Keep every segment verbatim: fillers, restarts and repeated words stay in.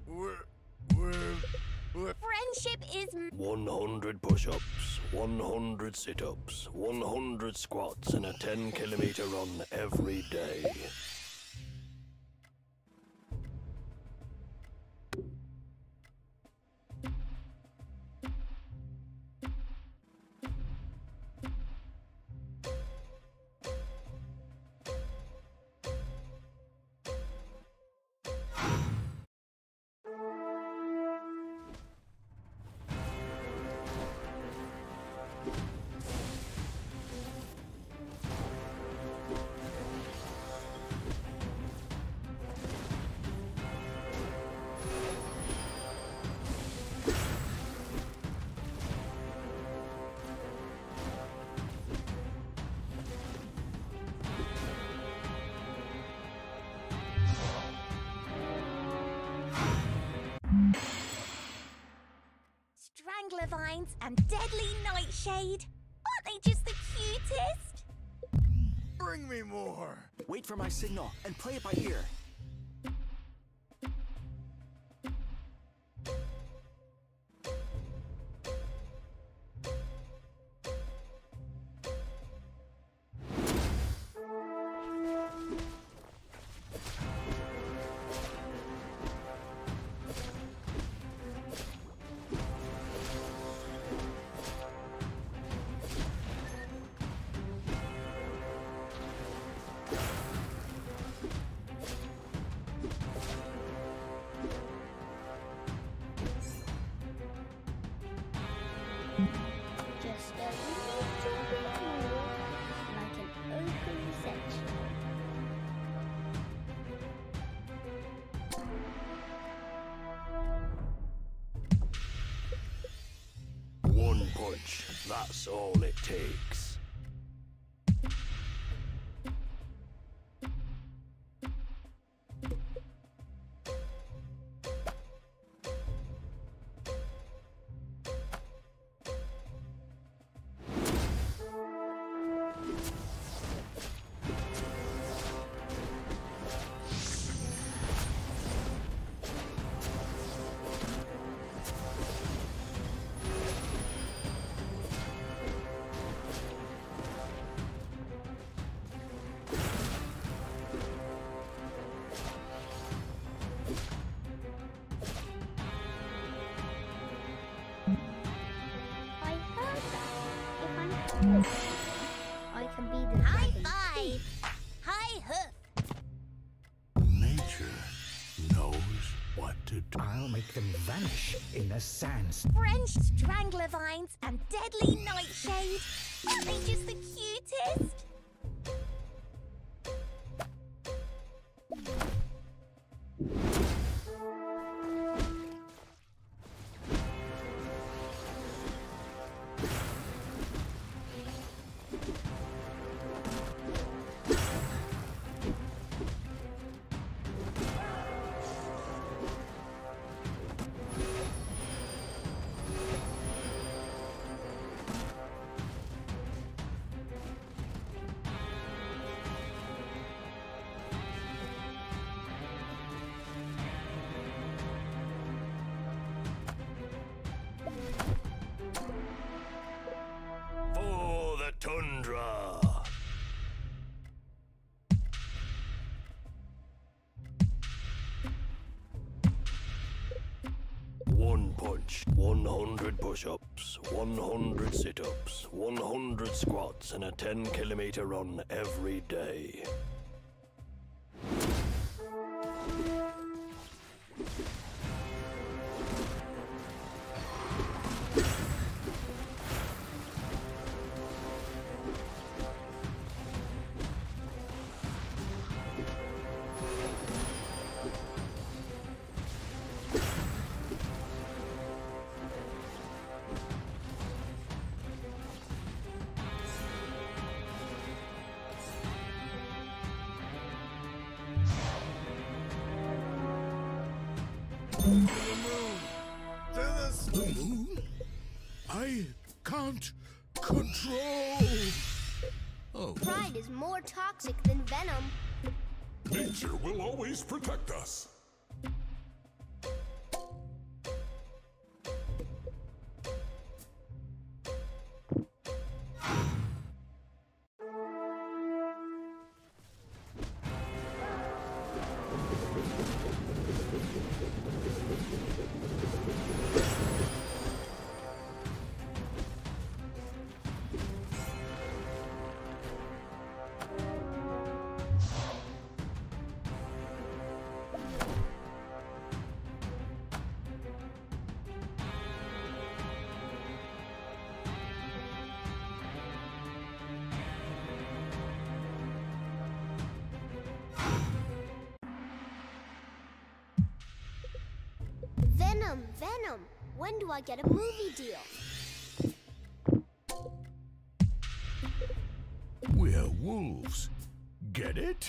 Friendship is... one hundred push-ups, one hundred sit-ups, one hundred squats, and a ten kilometer run every day. Strangler vines and deadly nightshade. Aren't they just the cutest? Bring me more! Wait for my signal and play it by ear. Just a little bit more, like an open section. One punch, that's all it takes. I heard that if I'm close, I can be the High dragon. five! High hoof! Nature knows what to do. I'll make them vanish in the sands. French strangler vines and deadly nightshade. Aren't they just the cutest? For the tundra! One punch, one hundred push-ups, one hundred sit-ups, one hundred squats, and a ten kilometer run every day. To the moon! To the s- The moon? I can't control! Oh. Pride is more toxic than venom. Nature will always protect us. Venom, Venom. When do I get a movie deal? We're wolves. Get it?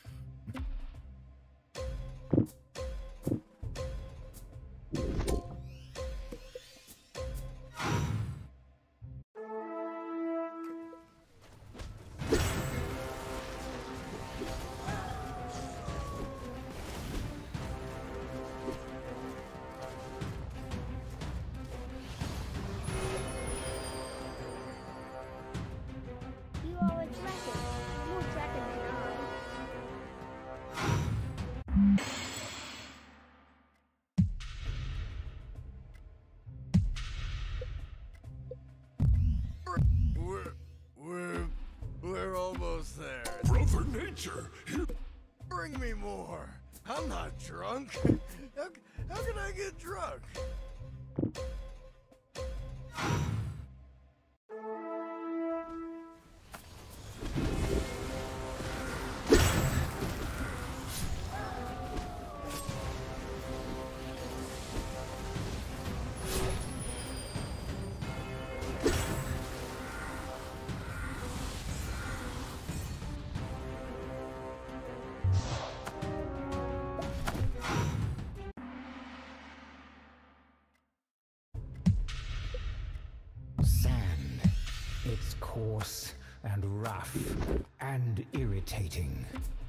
You are a dragon. More dragon than I. We're, we're, we're almost there. Brother Nature, here. Bring me more. I'm not drunk. How, how can I get drunk? Sand. It's coarse and rough and irritating.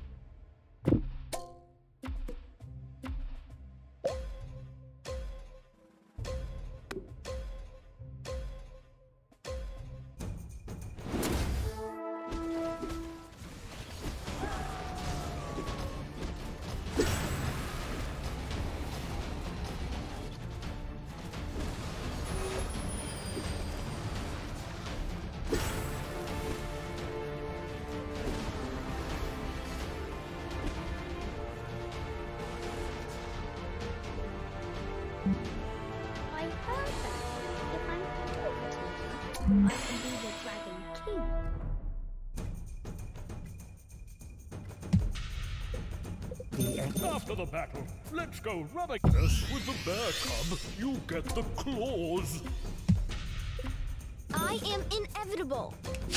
I heard that. If I'm good, I can be the Dragon King. The end. After the battle, let's go rubbing us with the bear cub. You get the claws. I am inevitable.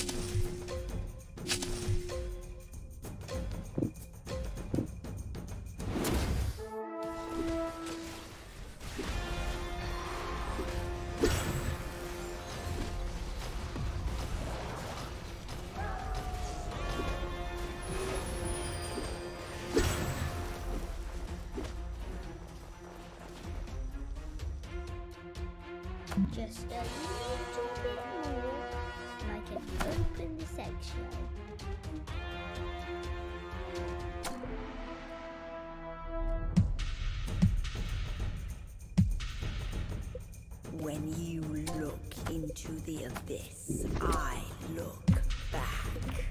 Just a little bit more, and I can open this eggshell. When you look into the abyss, I look back.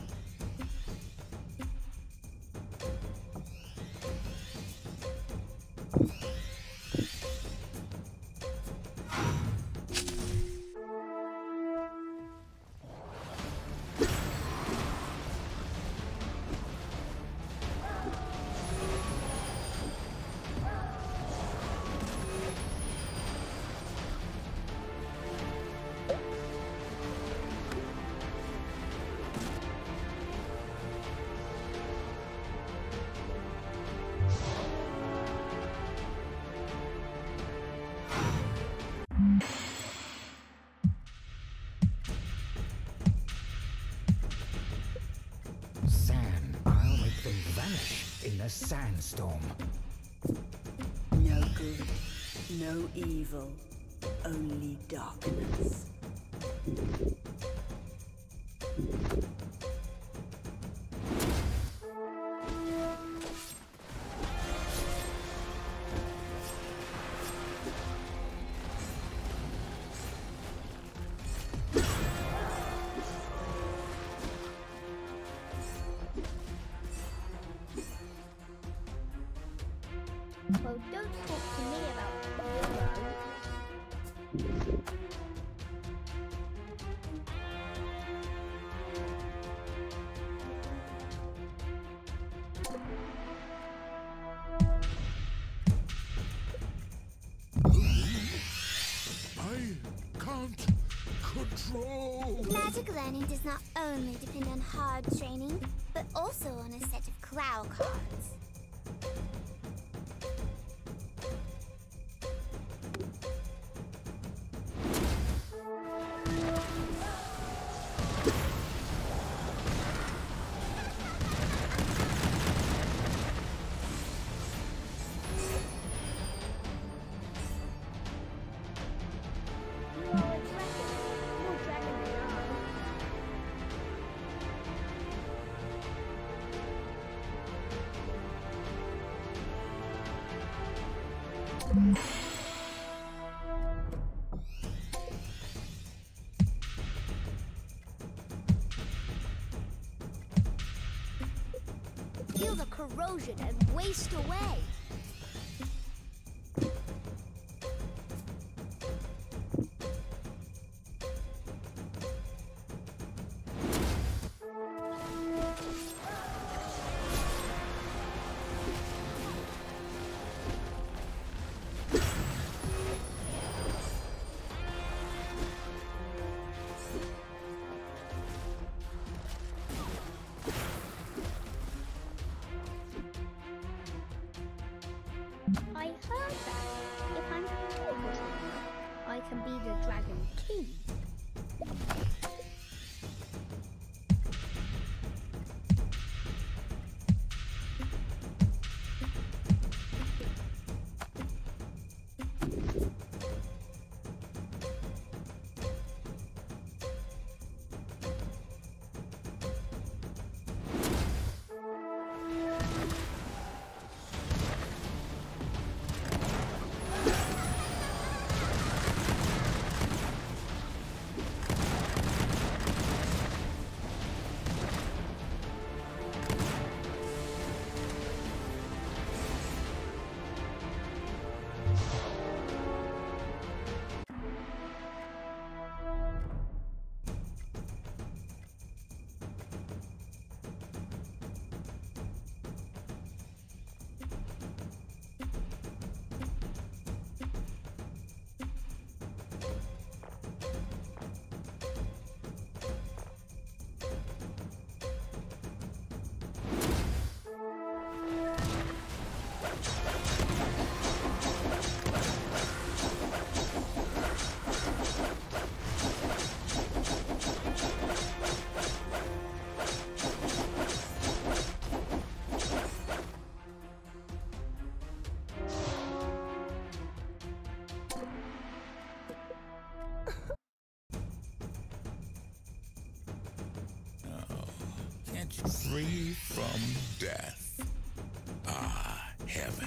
Sand. I'll make them vanish in the sandstorm. No good, no evil, only darkness. Well, don't talk to me about hero. control. Magic learning does not only depend on hard training, but also on a set of Clow cards. Feel the corrosion and waste away. I heard that if I'm good, I can be the Dragon King. Free from death. Ah, heaven.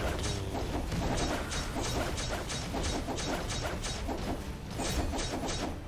The ancestors will guide you.